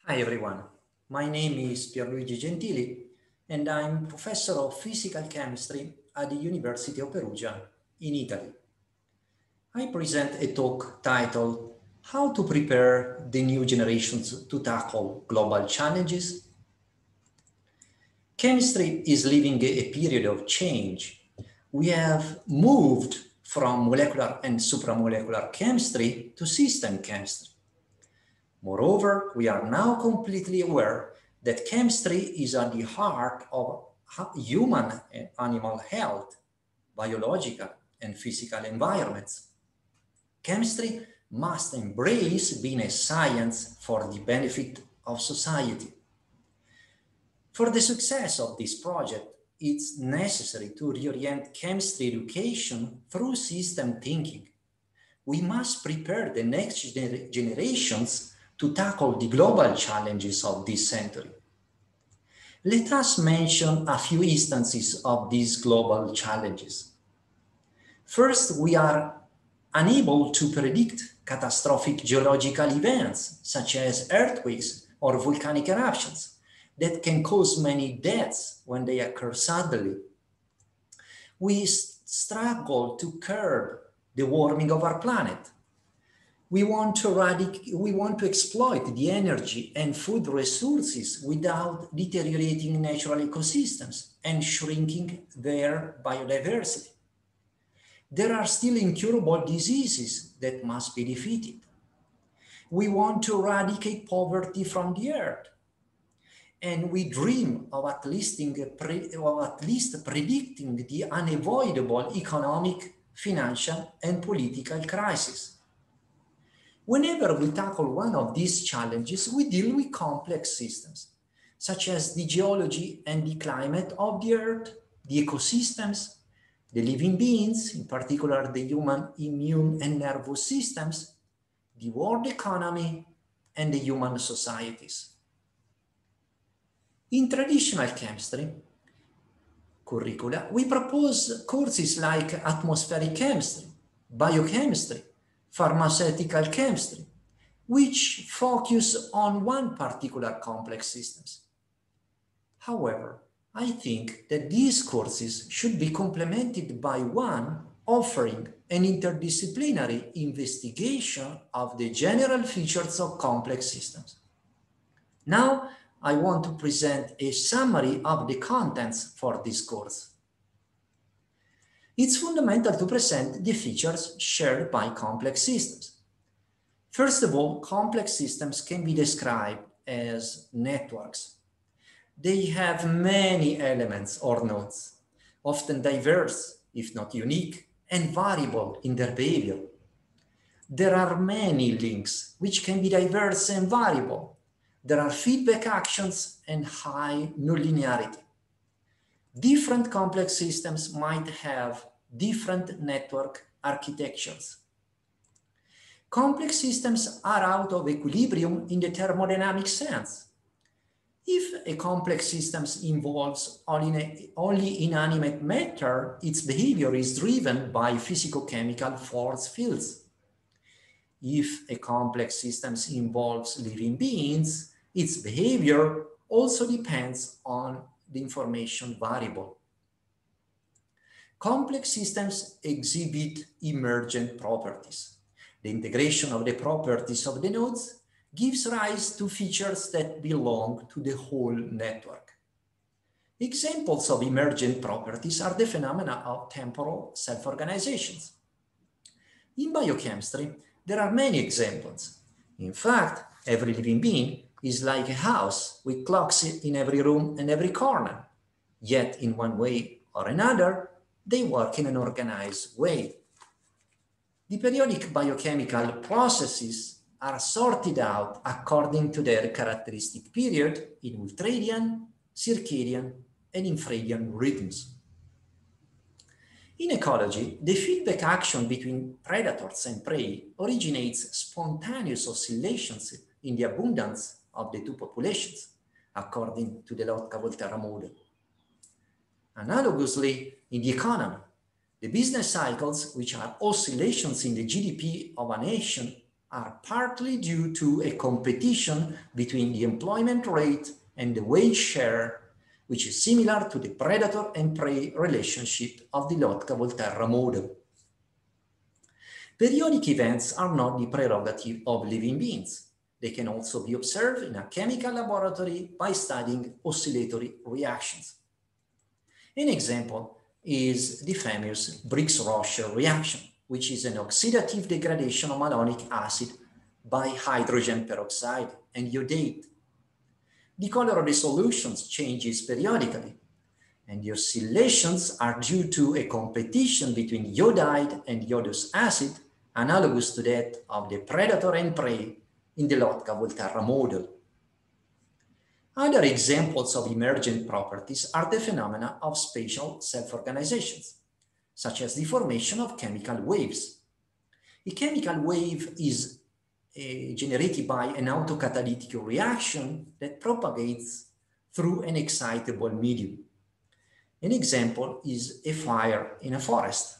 Hi everyone, my name is Pierluigi Gentili and I'm professor of physical chemistry at the University of Perugia in Italy. I present a talk titled How to Prepare the New Generations to Tackle Global Challenges. Chemistry is living a period of change. We have moved from molecular and supramolecular chemistry to system chemistry. Moreover, we are now completely aware that chemistry is at the heart of human and animal health, biological and physical environments. Chemistry must embrace being a science for the benefit of society. For the success of this project, it's necessary to reorient chemistry education through system thinking. We must prepare the next generations to tackle the global challenges of this century. Let us mention a few instances of these global challenges. First, we are unable to predict catastrophic geological events such as earthquakes or volcanic eruptions that can cause many deaths when they occur suddenly. We struggle to curb the warming of our planet. We want to exploit the energy and food resources without deteriorating natural ecosystems and shrinking their biodiversity. There are still incurable diseases that must be defeated. We want to eradicate poverty from the earth. And we dream of at least predicting the unavoidable economic, financial, and political crisis. Whenever we tackle one of these challenges, we deal with complex systems, such as the geology and the climate of the Earth, the ecosystems, the living beings, in particular the human immune and nervous systems, the world economy, and the human societies. In traditional chemistry curricula, we propose courses like atmospheric chemistry, biochemistry, pharmaceutical chemistry, which focus on one particular complex systems. However, I think that these courses should be complemented by one offering an interdisciplinary investigation of the general features of complex systems. Now, I want to present a summary of the contents for this course. It's fundamental to present the features shared by complex systems. First of all, complex systems can be described as networks. They have many elements or nodes, often diverse, if not unique, and variable in their behavior. There are many links which can be diverse and variable. There are feedback actions and high nonlinearity. Different complex systems might have different network architectures. Complex systems are out of equilibrium in the thermodynamic sense. If a complex system involves only inanimate matter, its behavior is driven by physicochemical force fields. If a complex system involves living beings, its behavior also depends on the information variable. Complex systems exhibit emergent properties. The integration of the properties of the nodes gives rise to features that belong to the whole network. Examples of emergent properties are the phenomena of temporal self-organizations. In biochemistry, there are many examples. In fact, every living being is like a house with clocks in every room and every corner. Yet, in one way or another, they work in an organized way. The periodic biochemical processes are sorted out according to their characteristic period in ultradian, circadian, and infradian rhythms. In ecology, the feedback action between predators and prey originates spontaneous oscillations in the abundance of the two populations, according to the Lotka-Volterra model. Analogously, in the economy, the business cycles, which are oscillations in the GDP of a nation, are partly due to a competition between the employment rate and the wage share, which is similar to the predator and prey relationship of the Lotka-Volterra model. Periodic events are not the prerogative of living beings. They can also be observed in a chemical laboratory by studying oscillatory reactions. An example is the famous Briggs-Roscher reaction, which is an oxidative degradation of malonic acid by hydrogen peroxide and iodate. The color of the solutions changes periodically, and the oscillations are due to a competition between iodide and iodous acid, analogous to that of the predator and prey in the Lotka-Volterra model. Other examples of emergent properties are the phenomena of spatial self-organizations, such as the formation of chemical waves. A chemical wave is generated by an autocatalytic reaction that propagates through an excitable medium. An example is a fire in a forest.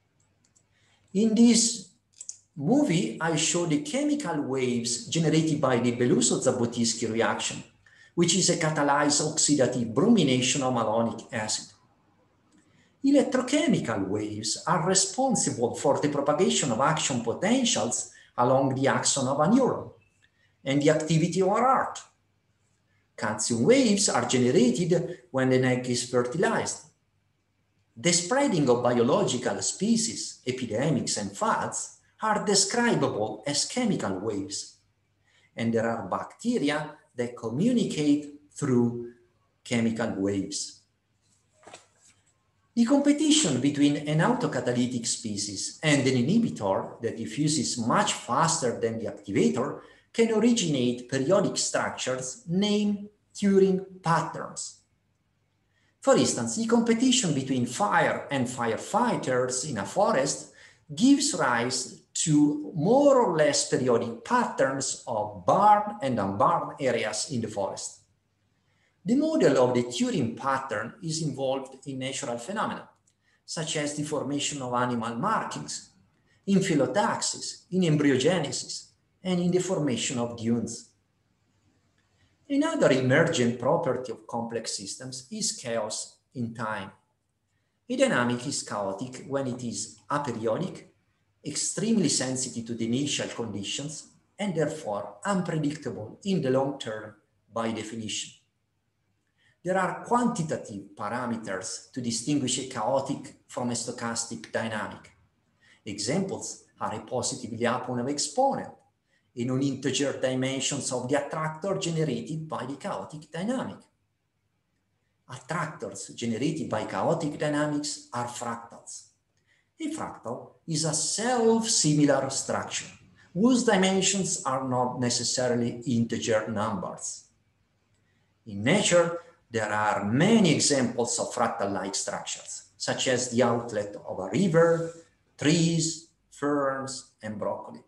In this movie, I show the chemical waves generated by the Belousov-Zhabotinsky reaction, which is a catalyzed oxidative bromination of malonic acid. Electrochemical waves are responsible for the propagation of action potentials along the axon of a neuron and the activity of a heart. Calcium waves are generated when an egg is fertilized. The spreading of biological species, epidemics, and fads are describable as chemical waves, and there are bacteria that communicate through chemical waves. The competition between an autocatalytic species and an inhibitor that diffuses much faster than the activator can originate periodic structures named Turing patterns. For instance, the competition between fire and firefighters in a forest gives rise to more or less periodic patterns of burned and unburned areas in the forest. The model of the Turing pattern is involved in natural phenomena, such as the formation of animal markings, in phyllotaxis, in embryogenesis, and in the formation of dunes. Another emergent property of complex systems is chaos in time. A dynamic is chaotic when it is aperiodic, extremely sensitive to the initial conditions, and therefore unpredictable in the long term by definition. There are quantitative parameters to distinguish a chaotic from a stochastic dynamic. Examples are a positive Lyapunov exponent, a non-integer dimensions of the attractor generated by the chaotic dynamic. Attractors generated by chaotic dynamics are fractals. A fractal is a self-similar structure whose dimensions are not necessarily integer numbers. In nature, there are many examples of fractal-like structures, such as the outlet of a river, trees, ferns, and broccoli.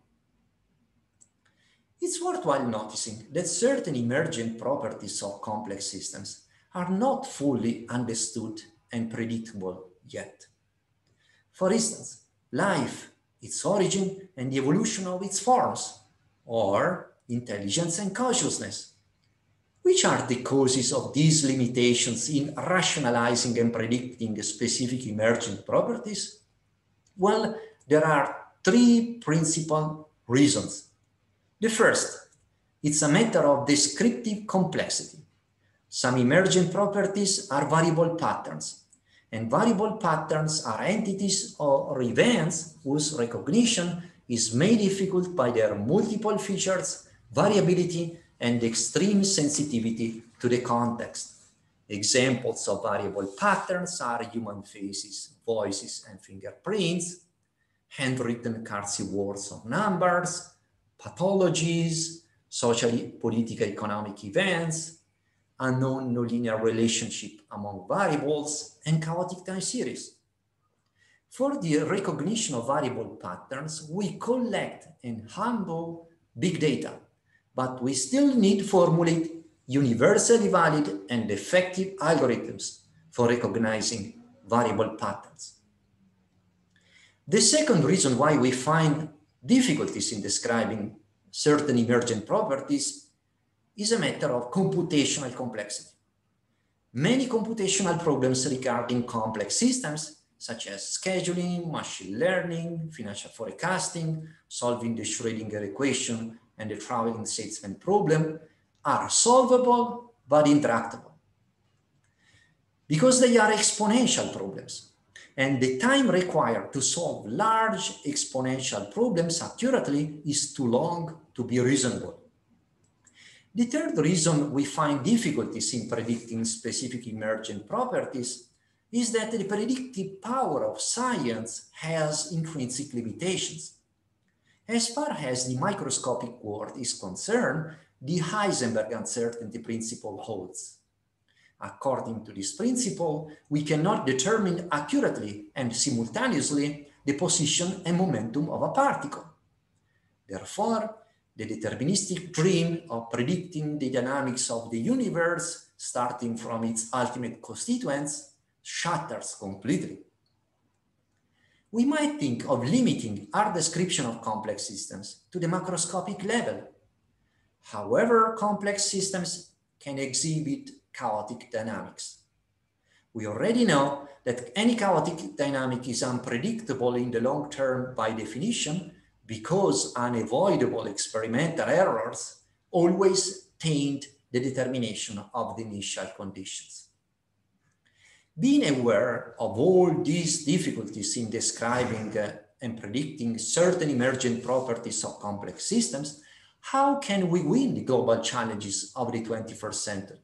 It's worthwhile noticing that certain emergent properties of complex systems are not fully understood and predictable yet. For instance, life, its origin, and the evolution of its forms, or intelligence and consciousness. Which are the causes of these limitations in rationalizing and predicting specific emergent properties? Well, there are three principal reasons. The first, it's a matter of descriptive complexity. Some emergent properties are variable patterns, and variable patterns are entities or events whose recognition is made difficult by their multiple features, variability, and extreme sensitivity to the context. Examples of variable patterns are human faces, voices, and fingerprints, handwritten cursive words or numbers, pathologies, socially, political, economic events, unknown nonlinear relationship among variables, and chaotic time series. For the recognition of variable patterns, we collect and handle big data, but we still need to formulate universally valid and effective algorithms for recognizing variable patterns. The second reason why we find difficulties in describing certain emergent properties is a matter of computational complexity. Many computational problems regarding complex systems, such as scheduling, machine learning, financial forecasting, solving the Schrödinger equation, and the traveling salesman problem, are solvable but intractable, because they are exponential problems, and the time required to solve large exponential problems accurately is too long to be reasonable. The third reason we find difficulties in predicting specific emergent properties is that the predictive power of science has intrinsic limitations. As far as the microscopic world is concerned, the Heisenberg uncertainty principle holds. According to this principle, we cannot determine accurately and simultaneously the position and momentum of a particle. Therefore, the deterministic dream of predicting the dynamics of the universe, starting from its ultimate constituents, shatters completely. We might think of limiting our description of complex systems to the macroscopic level. However, complex systems can exhibit chaotic dynamics. We already know that any chaotic dynamic is unpredictable in the long term by definition, because unavoidable experimental errors always taint the determination of the initial conditions. Being aware of all these difficulties in describing and predicting certain emergent properties of complex systems, how can we win the global challenges of the 21st century?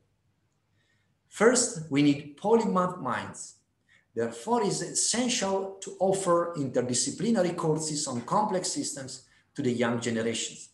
First, we need polymath minds. Therefore, it is essential to offer interdisciplinary courses on complex systems to the young generations.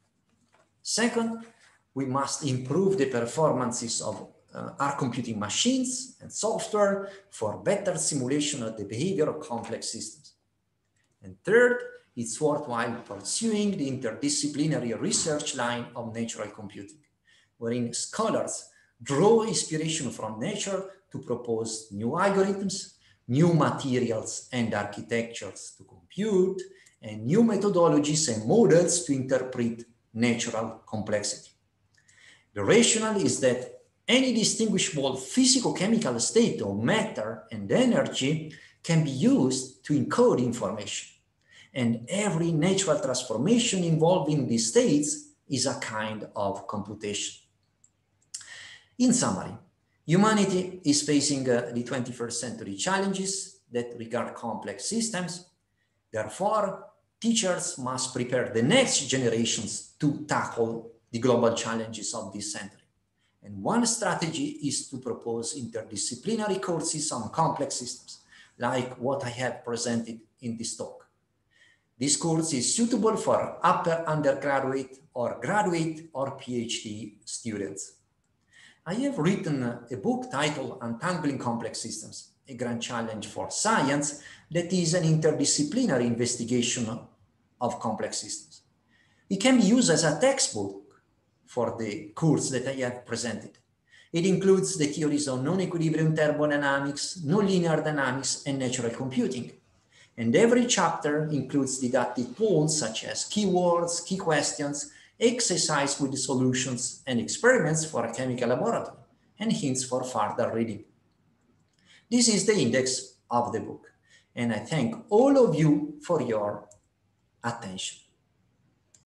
Second, we must improve the performances of our computing machines and software for better simulation of the behavior of complex systems. And third, it's worthwhile pursuing the interdisciplinary research line of natural computing, wherein scholars draw inspiration from nature to propose new algorithms, new materials and architectures to compute, and new methodologies and models to interpret natural complexity. The rationale is that any distinguishable physico-chemical state of matter and energy can be used to encode information, and every natural transformation involving these states is a kind of computation. In summary, humanity is facing the 21st century challenges that regard complex systems. Therefore, teachers must prepare the next generations to tackle the global challenges of this century. And one strategy is to propose interdisciplinary courses on complex systems, like what I have presented in this talk. This course is suitable for upper undergraduate or graduate or PhD students. I have written a book titled Untangling Complex Systems, a grand challenge for science, that is an interdisciplinary investigation of complex systems. It can be used as a textbook for the course that I have presented. It includes the theories of non-equilibrium thermodynamics, nonlinear dynamics, and natural computing. And every chapter includes didactic tools such as keywords, key questions, exercise with the solutions, and experiments for a chemical laboratory, and hints for further reading. This is the index of the book, and I thank all of you for your attention.